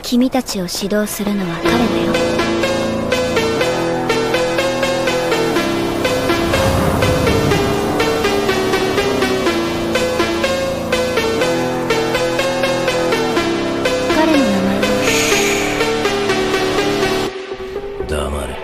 君たちを指導するのは彼だよ。彼の名前は黙れ。